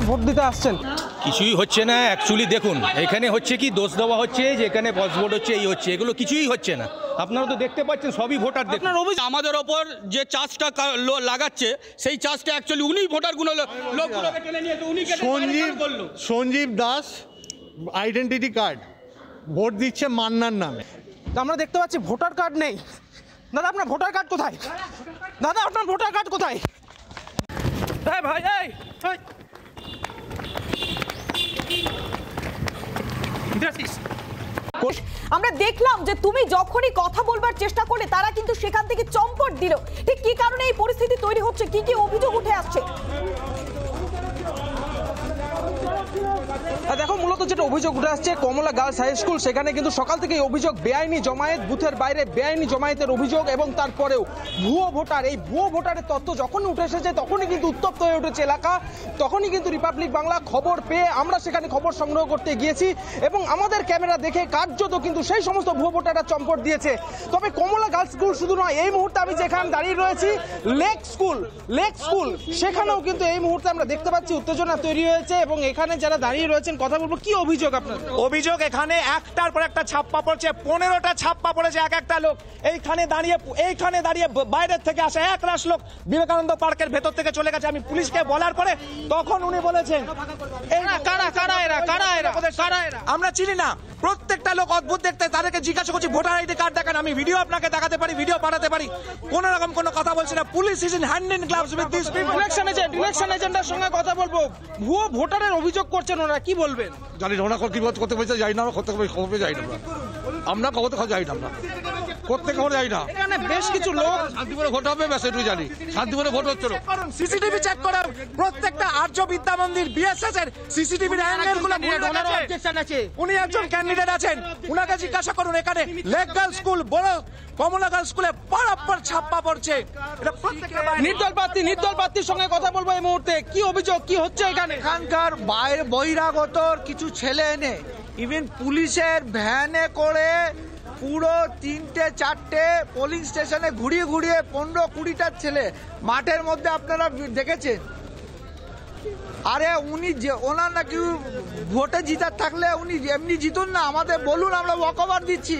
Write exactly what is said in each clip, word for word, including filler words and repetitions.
Vote দিতে আসছেন? কিছুই হচ্ছে না অ্যাকচুয়ালি। দেখুন এখানে হচ্ছে কি দোষ দেওয়া হচ্ছে যে এখানে বস ভোট হচ্ছে, এই হচ্ছে, এগুলো কিছুই হচ্ছে না। আপনারা তো দেখতে পাচ্ছেন সবই ভোটার। আপনার অভিযোগ আমাদের ওপর যে চার্জটা লাগাচ্ছে সেই চার্জটা অ্যাকচুয়ালি উনি ভোটারগুলো লোকগুলোকে টেনে নিয়েছে, উনি Sanjib Sanjib Das identity card vote দিচ্ছে মান্নার নামে। আমরা দেখতে পাচ্ছি ভোটার কার্ড নেই। দাদা আপনার ভোটার কার্ড কোথায়? দাদা আপনার ভোটার কার্ড কোথায়? এই ভাই এই এই। আমরা দেখলাম যে তুমি যখনই কথা বলবার চেষ্টা করলে তারা কিন্তু সেখান থেকে চম্পট দিল। ঠিক কি কারণে এই পরিস্থিতি তৈরি হচ্ছে, কি কি অভিযোগ উঠে আসছে? দেখো মূলত যেটা অভিযোগ উঠে আসছে কমলা গার্লস হাই স্কুল, সেখানে কিন্তু সকাল থেকে অভিযোগ বেআইনি জমায়েত, বুথের বাইরে বেআইনি জমায়েতের অভিযোগ, এবং তারপরেও ভুয়ো ভোটার। এই ভুয়ো ভোটারের তথ্য যখনই উঠে এসেছে তখনই কিন্তু উত্তপ্ত হয়ে উঠেছে এলাকা। তখনই কিন্তু রিপাবলিক বাংলা খবর পেয়ে আমরা সেখানে খবর সংগ্রহ করতে গিয়েছি এবং আমাদের ক্যামেরা দেখে কার্যত কিন্তু সেই সমস্ত ভুয়ো ভোটাররা চম্পট দিয়েছে। তবে কমলা গার্লস স্কুল শুধু নয়, এই মুহূর্তে আমি যেখানে দাঁড়িয়ে রয়েছি লেক স্কুল, লেক স্কুল সেখানেও কিন্তু এই মুহূর্তে আমরা দেখতে পাচ্ছি উত্তেজনা তৈরি হয়েছে এবং এখানে যারা দাঁড়িয়ে রয়েছেন কথা বলবো। কি অভিযোগ আপনার? অভিযোগ এখানে একটার পর একটা ছাপ্পা পড়ছে, পনেরোটা ছাপ্পা পড়েছে এক একটা লোক। এইখানে দাঁড়িয়ে এইখানে দাঁড়িয়ে বাইরের থেকে আসে এক রাশ লোক বিবেকানন্দ পার্কের ভেতর থেকে চলে গেছে। আমি পুলিশকে বলার পরে তখন উনি বলেছেন কারা কারা এরা কারা এরা কারা এরা আমরা চিনি না। প্রত্যেকটা লোক অদ্ভুত দেখতে, তাদেরকে জিজ্ঞাসা করছি ভোটার আইডি কার্ড দেখান, আমি ভিডিও আপনাকে দেখাতে পারি, ভিডিও পাঠাতে পারি, কোন রকম কোনো কথা বলছে না। Police is in hand in gloves with this people. Election agent election এজেন্টের সঙ্গে কথা বলবো। ভুয়ো ভোটারের অভিযোগ করছেন ওরা, কি বলবেন? জানি না ওরা কি করতে পেরেছে, যাই না, আমরা করতে খবর যাই না, আমরা খবর দেখা যাই না, আমরা করতে খবর যাই না। এখানে বেশ কিছু লোক শান্তিপুরে ভোট হবে, ব্যাস এটুকু জানি, শান্তিপুরে ভোট হচ্ছে। সিসিটিভি চেক করার প্রত্যেকটা আর্য বিদ্যা মন্দির বিএসএস এর সিসিটিভি অ্যাঙ্গেল গুলো আছে। উনি একজন ক্যান্ডিডেট আছেন, উনাকে জিজ্ঞাসা করুন। এখানে লেক গার্লস স্কুল, বড় কমলা গার্লস স্কুলে পরাপর ছাপ্পা পড়ছে। এটা প্রত্যেকটা নির্দল প্রার্থী নির্দল প্রার্থীর সঙ্গে কথা বলবো এই মুহূর্তে। কি অভিযোগ, কি হচ্ছে এখানে? এখানকার বাইরে বহিরাগতর কিছু ছেলে এনে ইভেন পুলিশের ভ্যানে করে পুরো তিনটে চারটে পোলিং স্টেশনে ঘুরিয়ে ঘুরিয়ে পনেরো কুড়িটার ছেলে মাঠের মধ্যে আপনারা দেখেছেন। আরে উনি যে ওনার নাকি ভোটে জিতার থাকলে উনি এমনি জিতুন না, আমাদের বলুন, আমরা ওয়াকওভার দিচ্ছি।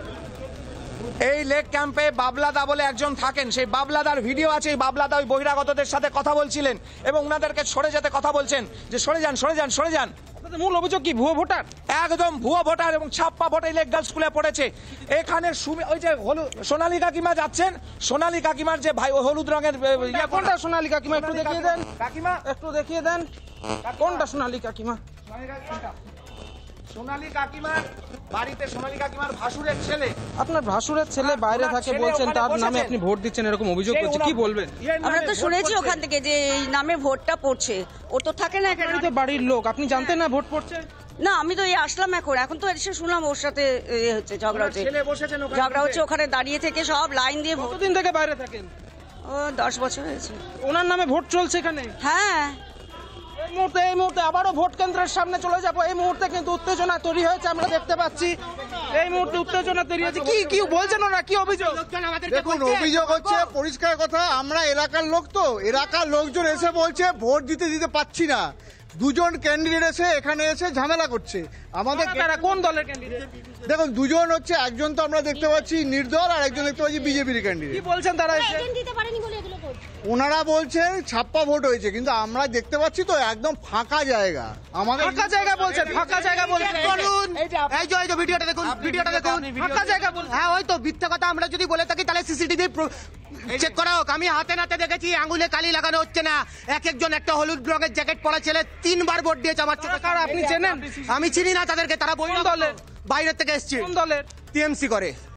এই লেক ক্যাম্পে বাবলাদা বলে একজন থাকেন, সেই বাবলাদার ভিডিও আছে। এই বাবলাদা ওই বহিরাগতদের সাথে কথা বলছিলেন এবং ওনাদেরকে সরে যেতে কথা বলছেন যে সরে যান সরে যান সরে যান। মূল অভিযোগ কি ভুয়ো ভোটার? একদম ভুয়ো ভোটার এবং ছাপ্পা ভোট এই লেক গার্লস স্কুলে পড়েছে। এখানে ওই যে সোনালী কাকিমা যাচ্ছেন, সোনালী কাকিমার যে ভাই হলুদ রঙের কোনটা সোনালী কাকিমা একটু দেখিয়ে দেন, কাকিমা একটু দেখিয়ে দেন কোনটা সোনালী কাকিমা? সোনালী কাকিমার বাড়িতে সোনালী কাকিমার ভাসুরের ছেলে। আপনার ভাসুরের ছেলে বাইরে থাকে বলছেন, তার নামে আপনি ভোট দিচ্ছেন, এরকম অভিযোগ করছে, কি বলবেন? আমরা তো শুনেছি ওখান থেকে যে এই নামে ভোটটা পড়ছে, ও তো থাকে না এখানে, তো বাড়ির লোক। আপনি জানতেন না ভোট পড়ছে? না, আমি তো এই আসলাম এখন, এখন তো এসে শুনলাম ওর সাথে হচ্ছে ঝগড়া হচ্ছে, ঝগড়া হচ্ছে ওখানে দাঁড়িয়ে থেকে সব লাইন দিয়ে। কতদিন থেকে বাইরে থাকেন? ও দশ বছর হয়েছে। ওনার নামে ভোট চলছে এখানে? হ্যাঁ। এই মুহূর্তে এই মুহূর্তে আবারও ভোট কেন্দ্রের সামনে চলে যাবো। এই মুহূর্তে কিন্তু উত্তেজনা তৈরি হয়েছে, আমরা দেখতে পাচ্ছি এই মুহূর্তে উত্তেজনা তৈরি হয়েছে। কি কি বলছেন ওরা, কি অভিযোগ? দেখুন অভিযোগ হচ্ছে পরিষ্কার কথা, আমরা এলাকার লোক, তো এলাকার লোকজন এসে বলছে ভোট দিতে দিতে পাচ্ছি না। দুজন ক্যান্ডিডেট এসে এখানে এসে ঝামেলা করছে আমাদের। কোন দলের ক্যান্ডিডেট? দেখুন দুজন হচ্ছে, একজন তো আমরা দেখতে পাচ্ছি নির্দল আর একজন দেখতে পাচ্ছি বিজেপির ক্যান্ডিডেট। কি বলছেন তারা এসে? ওনারা বলছেন ছাপ্পা ভোট হয়েছে, কিন্তু আমরা দেখতে পাচ্ছি তো একদম ফাঁকা জায়গা। আমাদের ফাঁকা জায়গা বলছেন, ফাঁকা জায়গা বলছেন। এই যে এই যে ভিডিওটা দেখুন, ভিডিওটা দেখুন, ফাঁকা জায়গা বলছেন। হ্যাঁ ওই তো মিথ্যা কথা আমরা যদি বলে থাকি তাহলে সিসিটিভি চেক করা হোক। আমি হাতে নাতে দেখেছি, আঙুলে কালি লাগানো হচ্ছে না। এক একজন একটা হলুদ রঙের জ্যাকেট পরা ছেলে তিনবার ভোট দিয়েছে আমার চোখে। কারা আপনি চেনেন? আমি চিনি না তাদেরকে, তারা বই দলের বাইরের থেকে এসছে। কোন দলের? টিএমসি করে।